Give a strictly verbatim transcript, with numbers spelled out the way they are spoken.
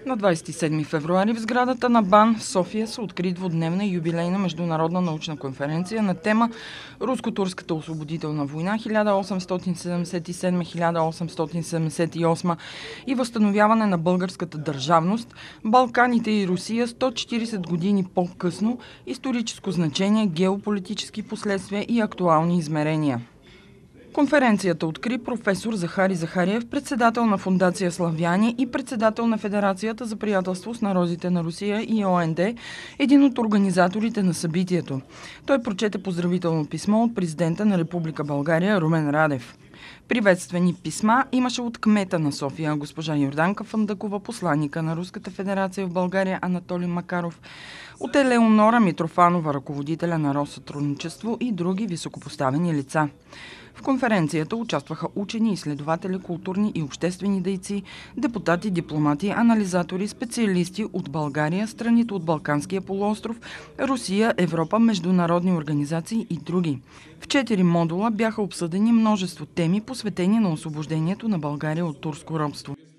На двадесет и седми февруари в сградата на БАН в София се откри двудневна юбилейна международна научна конференция на тема Руско-турската освободителна война хиляда осемстотин седемдесет и седма - хиляда осемстотин седемдесет и осма и възстановяване на българската държавност, Балканите и Русия сто четиридесет години по-късно, историческо значение, геополитически последствия и актуални измерения. Конференцията откри професор Захари Захариев, председател на Фондация Славяне и председател на Федерацията за приятелство с народите на Русия и О Н Д, един от организаторите на събитието. Той прочете поздравително писмо от президента на Република България Румен Радев. Приветствени писма имаше от кмета на София госпожа Йорданка Фандъкова, посланика на Руската федерация в България Анатолий Макаров, от Елеонора Митрофанова, ръководителя на Россътрудничество и други високопоставени лица. В конференцията участваха учени, изследователи, културни и обществени дейци, депутати, дипломати, анализатори, специалисти от България, страните от Балканския полуостров, Русия, Европа, международни организации и други. В четири модула бяха обсъдени множество теми, посветени на освобождението на България от турско робство.